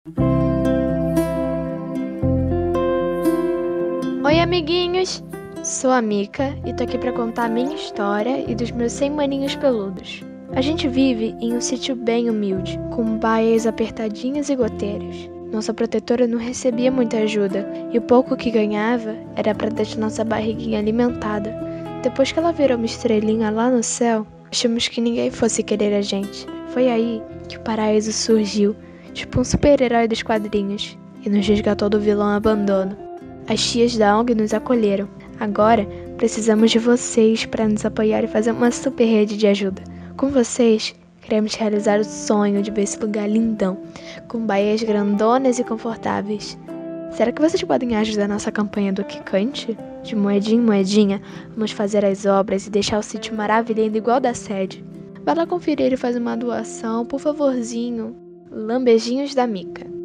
Oi, amiguinhos! Sou a Mica e tô aqui pra contar a minha história e dos meus 100 maninhos peludos. A gente vive em um sítio bem humilde, com baias apertadinhas e goteiras. Nossa protetora não recebia muita ajuda e o pouco que ganhava era pra deixar nossa barriguinha alimentada. Depois que ela virou uma estrelinha lá no céu, achamos que ninguém fosse querer a gente. Foi aí que o paraíso surgiu, tipo um super-herói dos quadrinhos, e nos resgatou do vilão abandono. As tias da ONG nos acolheram. Agora, precisamos de vocês para nos apoiar e fazer uma super rede de ajuda. Com vocês, queremos realizar o sonho de ver esse lugar lindão, com baias grandonas e confortáveis. Será que vocês podem ajudar nossa campanha do Quicante? De moedinha em moedinha, vamos fazer as obras e deixar o sítio maravilhando igual da sede. Vai lá conferir e fazer uma doação, por favorzinho. Lambejinhos da Mica.